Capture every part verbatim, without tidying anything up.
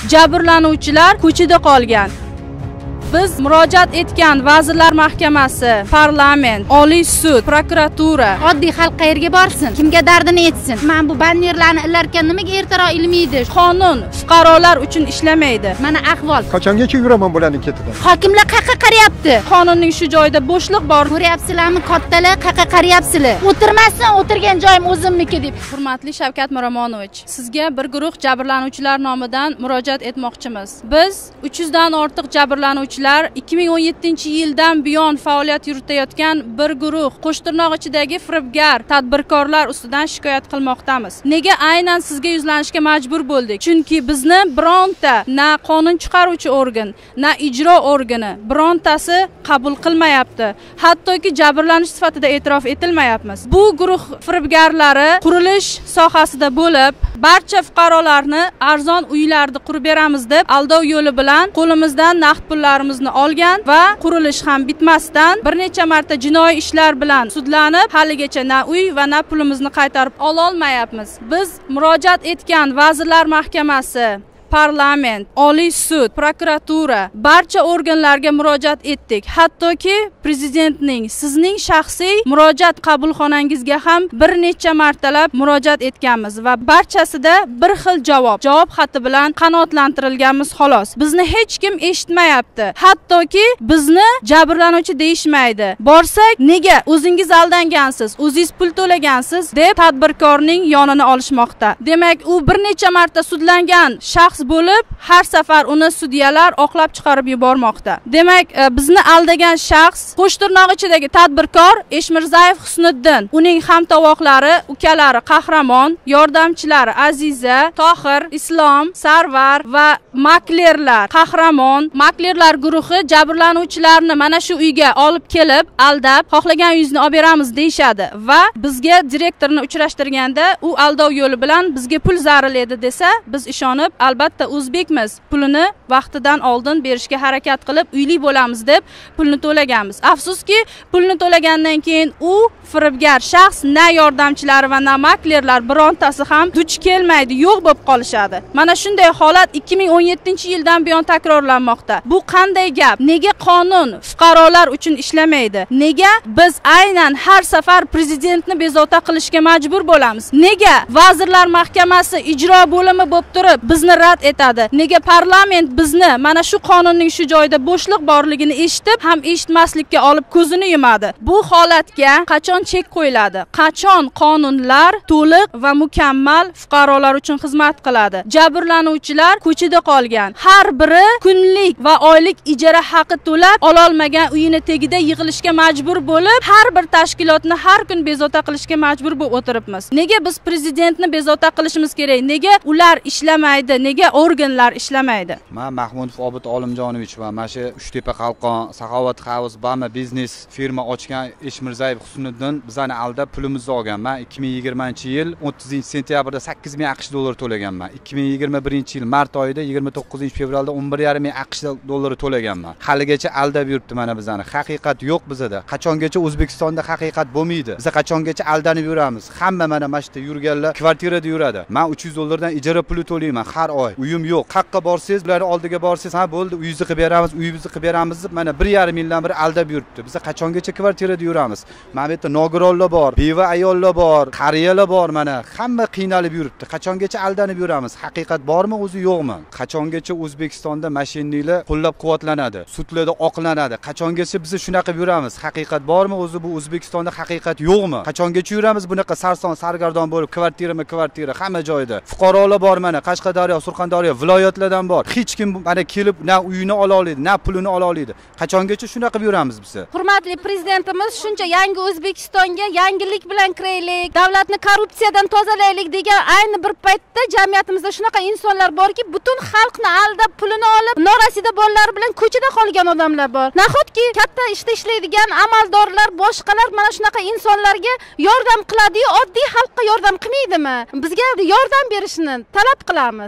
Jabrlanuvchilar ko'chada qolgan. Biz murojaat etgan Vazirlar Mahkamasi, parlament, Oliy sud, prokuratura, oddiy xalq qayerga borsin? Kimga dardini aytsin? Men bu bannerlarni illarkan nimaga ertaroq ilmaydi? Qonun fuqarolar uchun ishlamaydi. Mana ahvol. Qachongacha yuraman bularning ketidan? Hokimlar qaqa qarayapti. Qonunning shu joyida bo'shliq bor. Ko'ryapsizlarmi, kattalar qaqa qarayapsizlar. O'tirmasin, o'tirgan joyim o'zimniki deb. Hurmatli Shavkat Miromonovich, sizga bir guruh jabrlanuvchilar nomidan murojaat etmoqchimiz. Biz uch yuz dan ortiq jabrlanuvchi ikki ming o'n yettinchi yildan buyon faoliyat yuritayotgan bir guruh qo'shtirnoq ichidagi firibgar tadbirkorlar ustidan shikoyat qilmoqdamiz. Nega aynan sizga yuzlanishga majbur bo'ldik? Chunki bizni bironta na qonun chiqaruvchi organ, na ijro organi birontasi qabul qilmayapti. Hattoki jabrlanish sifatida e'tirof etilmayapmiz. Bu guruh firibgarlari qurilish sohasida bo'lib, barcha fuqarolarni arzon uylarni qurib beramiz deb aldov yo'li bilan qo'limizdan naqd pullarimizni olgan va qurilish ham bitmasdan bir necha marta jinoiy ishlar bilan sudlanib, haligacha na uy va na pulimizni qaytarib ola olmayapmiz. Biz murojaat etgan Vazirlar Mahkamasi, parlament, Oliy sud, prokuratura barcha organlarga murojaat etdik. Hattoki prezidentning, sizning shaxsiy murojaat qabulxonangizga ham bir necha martalab murojaat etganmiz va barchasida bir xil javob, javob xati bilan qanoatlantirilganmiz xolos. Bizni hech kim eshitmayapti. Hattoki bizni jabrlanuvchi deyishmaydi. Borsak, nega o'zingiz aldangansiz, o'zingiz pul to'lagansiz deb tadbirkorning yonini olishmoqda. Demak, u bir necha marta sudlangan shaxs bo'lib, har safar uni sudyalar oqlab chiqarib yubormoqda. Demak, bizni aldagan shaxs Qo'shtirnoq ichidagi tadbirkor Eshmirzayev Husniddin, uning hamtovoqlari, ukalari Qahramon, yordamchilari Aziza, Tohir, Islom, Sarvar va maklerlar Qahramon, maklerlar guruhi jabrlanuvchilarni mana shu uyga olib kelib, aldab, xohlagan uyingizni olib beramiz deyshadi va bizga direktorni uchrashtirganda u aldov yo'li bilan bizga pul zaril edi desa, biz ishonib, albatta o'zbekmiz, pulini vaqtidan oldin berishga harakat qilib, uyli bo'lamiz deb pulni to'laganmiz. Afsuski, pulni to'lagandan keyin u firibgar shaxs na yordamchilari va na maklerlar birontasi ham duch kelmaydi, yo'q bo'lib qolishadi. Mana shunday holat ikki ming o'n yettinchi yildan buyon takrorlanmoqda. Bu qanday gap? Nega qonun fuqarolar uchun ishlamaydi? Nega biz aynan har safar prezidentni bezovta qilishga majbur bo'lamiz? Nega Vazirlar Mahkamasi ijro bo'limi bo'lib turib bizni rad etadi? Nega parlament bizni mana shu qonunning shu joyida bo'shliq borligini eshitib ham eshitmaslikka olib ko'zini yumadi? Bu holatga qachon chek qo'yiladi? Qachon qonunlar to'liq va mukammal fuqarolar uchun xizmat qiladi? Jabrlanuvchilar ko'chada qolgan. Har biri kunlik va oylik ijara haqi to'lab ola olmagan uyini tagida yig'ilishga majbur bo'lib, har bir tashkilotni har kun bezovta qilishga majbur bo'lib o'tiribmiz. Nega biz prezidentni bezovta qilishimiz kerak? Nega ular ishlamaydi? Nega organlar ishlamaydi? Men Mahmudov Obid Olimjonovich va mana shu Uchtepa Qalqon Saxovat House Bama biznes firma ochgan Eshmirzayev Husniddin bizani aldab pulimizni olgan. Men ikki ming yigirmanchi yil o'ttizinchi sentyabrda sakkiz ming AQSh dollari to'laganman. ikki ming yigirma birinchi yil mart oyida yigirma to'qqizinchi fevralda o'n bir yarim ming AQSh dollari to'laganman. Haligacha aldab yuribdi mana bizani. Haqiqat yo'q bizda. Qachongacha O'zbekistonda haqiqat bo'lmaydi? Biz qachongacha aldanib yuramiz? Hamma mana mana shu yurganlar kvartirada yuradi. Men uch yuz dollardan ijara puli to'layman har oy. Uyim yo'q. Qayerga borsangiz, ular oldiga borsangiz, ha bo'ldi, uyingizni qilib beramiz, uyimizni qilib beramiz deb mana bir yarim yildan beri aldab yuribdi. Biz qachongacha kvartirada yuramiz? Mana bu yerda nogironlar bor, beva ayollar bor, qariyalar bor, mana hamma qiynalib yuribdi. Qachongacha aldanib yuramiz? Haqiqat bormi, o'zi yo'qmi? Qachongacha O'zbekistonda mashinliklar qo'llab-quvvatlanadi, sudlarda oqlanadi? Qachongacha biz shunaqa yuramiz? Haqiqat bormi, o'zi bu O'zbekistonda haqiqat yo'qmi? Qachongacha yuramiz bunaqa sarson sargardon bo'lib, kvartirama kvartira hamma joyda. Fuqarolar bor mana Qashqadaryo, Surxondaryo viloyatlardan bor. Hech kim mana kelib na uyini ola oladi, na pulini ola oladi. Qachongacha shunaqa yuramiz biz? Hurmatli prezidentimiz shuncha yangi O'zbekistonga yangilik bilan kiraylik, davlatni korrupsiyadan tozalaylik degan ayni bir paytda jamiyatimizda shunaqa insonlar borki, butun xalqni aldab pulini olib, norasida bolalar bilan ko'chada qolgan odamlar bor. Nahotki katta ishda ishlaydigan amaldorlar, boshqalar mana shunaqa insonlarga yordam qiladi-yu, oddiy xalqqa yordam qilmaydimi? Bizga yordam berishni talab qilamiz. Prezident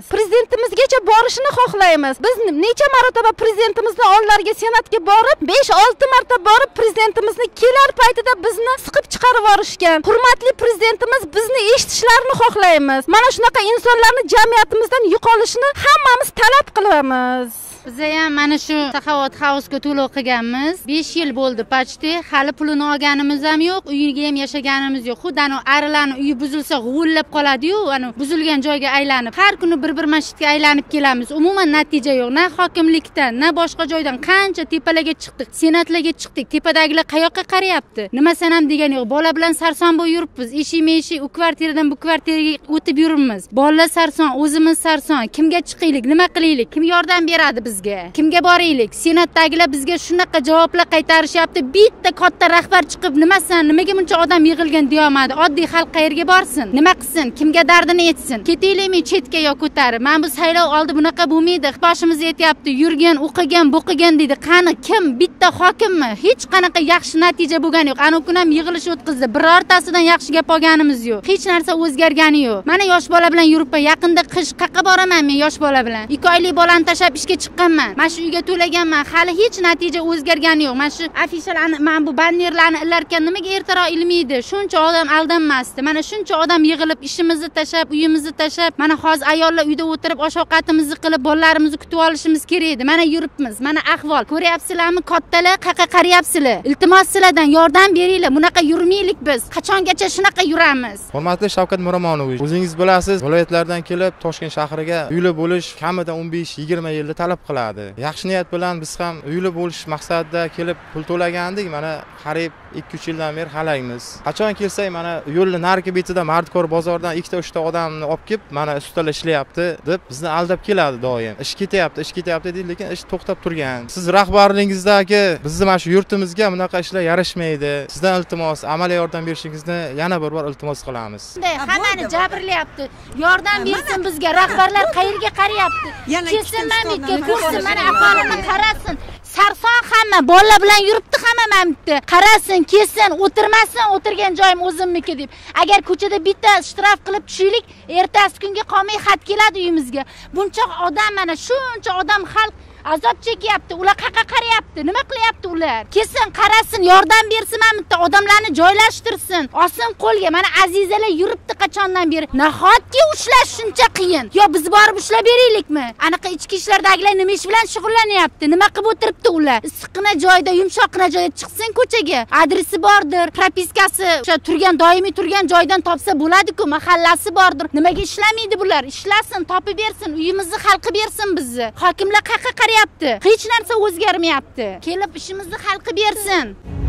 prezidentimizgacha borishini xohlaymiz. Biz necha marotaba prezidentimizni oldilariga senatga borib, besh olti marta borib prezidentimizni kelar paytida bizni siqib chiqarib yuborishgan. Hurmatli prezidentimiz, bizni eshitishlarini xohlaymiz. Mana shunaqa insonlarni jamiyatimizdan yo'qolishini hammamiz talab qilamiz. Biz ham mana shu Saxovat House-ga to'lov qilganmiz. besh yil bo'ldi почти. Hali pulini olganimiz ham yo'q, uyiga ham yashaganimiz yo'q. Xuddi ana arilarning uyi buzilsa g'ullab qoladi-yu, ana buzilgan joyga aylanib, har kuni bir-bir masjidga aylanib kelamiz. Umuman natija yo'q. Na hokimlikdan, na boshqa joydan qancha tepalarga chiqdik, senatlarga chiqdik. Tepadagilar qayoqqa qarayapti? Nima sanam degani yo'q. Bola bilan sarson bo'lib yuribmiz. Eshik-meshik, u kvartiradan bu kvartiraga o'tib yuribmiz. Bolalar sarson, o'zimiz sarson. Kimga chiqaylik, nima qilaylik? Kim yordam beradi bizga? Kimga boraylik? Senatdagilar bizga shunaqa javoblar qaytarishyapti. Bitta katta rahbar chiqib, nimasan, nimaga buncha odam yig'ilgan deyolmadi. Oddiy xalq qayerga borsin? Nima qilsin? Kimga dardini aytsin? Ketaylikmi chetga yo ko'tarib? Men bu saylov oldi bunaqa bo'lmaydi. Boshimiz yetyapti. Yurgan, o'qigan, bo'qigan deydi. Qani kim? Bitta hokimmi? Hech qanaqa yaxshi natija bo'lgani yo'q. Ana kun ham yig'ilish o'tkazdi. Birortasidan yaxshi gap olganimiz yo'q. Hech narsa o'zgargani yo'q. Mana yosh bola bilan yuribman. Yaqinda qish qayerga boraman men yosh bola bilan? ikki oylik bolani tashlab ishga chiqqanman. Mana shu uyga to'laganman. Hali hech natija o'zgargani yo'q. Mana shu afishalarni, mana bu bannerlarni illarkan nimaga ertaroq ilmaydi? Shuncha odam aldanmasdi. Mana shuncha odam yig'ilib, ishimizni tashlab, uyimizni tashlab, mana hozir ayollar uyda o'tirib, osh-ovqatimizni qilib, bolalarimizni kutib olishimiz kerak edi. Mana yuribmiz. Mana ahvol. Ko'ryapsizlarmi? Kattalar qayerga qarayapsizlar? Iltimos sizlardan yordam beringlar. Bunaqa yurmaylik biz. Qachongacha shunaqa yuramiz? Hurmatli Shavkat Miromonovich, o'zingiz bilasiz, viloyatlardan kelib Toshkent shahriga uyli bo'lish kamida o'n besh yigirma yilda talab qiladi. Yaxshi niyat bilan biz ham uyli bo'lish maqsadida kelib pul to'lagandik. Mana qariyb ikki uch yildan beri halaymiz. Qachon kelsak, mana yo'lni narki betida Mardkor bozordan ikkita uchta odamni olib kelib, mana ustalar ishlayapti deb bizni aldab keladi doim. Ish ketyapti, ish ketyapti deydi, lekin ish to'xtab turgan. Siz rahbarligingizdagi bizni mana shu yurtimizga bunaqa ishlar yarashmaydi. Sizdan iltimos, amaliy yordam berishingizni yana bir bor iltimos qilamiz. Hammani jabrlayapti. Yordam bersin bizga. Rahbarlar qayerga qarayapti? Kelsin mamlikka, ko'rsin, mana aholini qarasin. Sarson hamma bolalar bilan yuribdi hamma mamlikda. Qarasin, kelsin, o'tirmasin, o'tirgan joyim o'zimniki deb. Agar ko'chada bitta shtraf qilib tushaylik, ertasi kunga qolmay xat keladi uyimizga. Buncha odam, mana shuncha odam xalq azob chekyapti. Ular qayerga qarayapti? Nima qilyapti ular? Kelsin, qarasin, yordam bersin, mana bitta odamlarni joylashtirsin. Olsin qo'lga. Mana azizalar yuribdi qachondan beri. Nahotki ushlash shuncha qiyin? Yo biz borib ushlab beraylikmi? Anaqa ichki ishlardagilar nima ish bilan shug'ullanyapti? Nima qilib o'tiribdi ular? Issiqqina joyda, yumshoqqina joyda chiqsin ko'chaga. Adresi bordir, propiskasi, o'sha turgan, doimiy turgan joydan topsa bo'ladi-ku, mahallasi bordir. Nimaga ishlamaydi bular? Ishlasin, topib bersin, uyimizni hal qilib bersin bizni. Hokimlar qayerga qarayapti? Hech narsa o'zgarmayapti. Kelib ishimizni hal qilib bersin.